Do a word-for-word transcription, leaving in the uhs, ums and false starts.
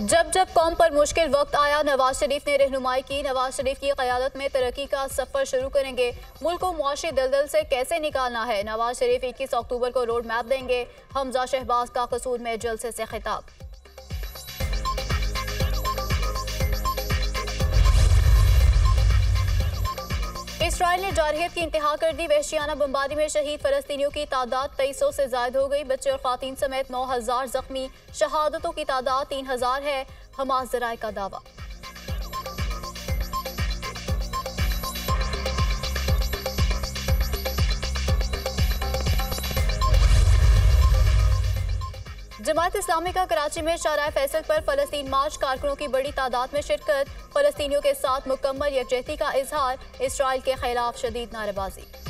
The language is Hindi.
जब जब कौम पर मुश्किल वक्त आया, नवाज शरीफ ने रहनुमाई की। नवाज शरीफ की क़यादत में तरक्की का सफ़र शुरू करेंगे। मुल्क को मुआशी दलदल से कैसे निकालना है, नवाज शरीफ इक्कीस अक्टूबर को रोड मैप देंगे। हमजा शहबाज का कसूर में जलसे से खिताब। इसराइल ने जारहियत की इंतहा कर दी। वहशियाना बमबारी में शहीद फलस्तीनियों की तादाद तेईस सौ से जायद हो गई। बच्चे और खातीन समेत नौ हजार जख्मी। शहादतों की तादाद तीन हजार है, हमास जराए का दावा। जमात इस्लामी का कराची में शाहराह फैसल पर फलस्तीन मार्च। कारकुनों की बड़ी तादाद में शिरकत। फलस्तीनियों के साथ मुकम्मल यकजहती का इजहार। इसराइल के खिलाफ शदीद नारेबाजी।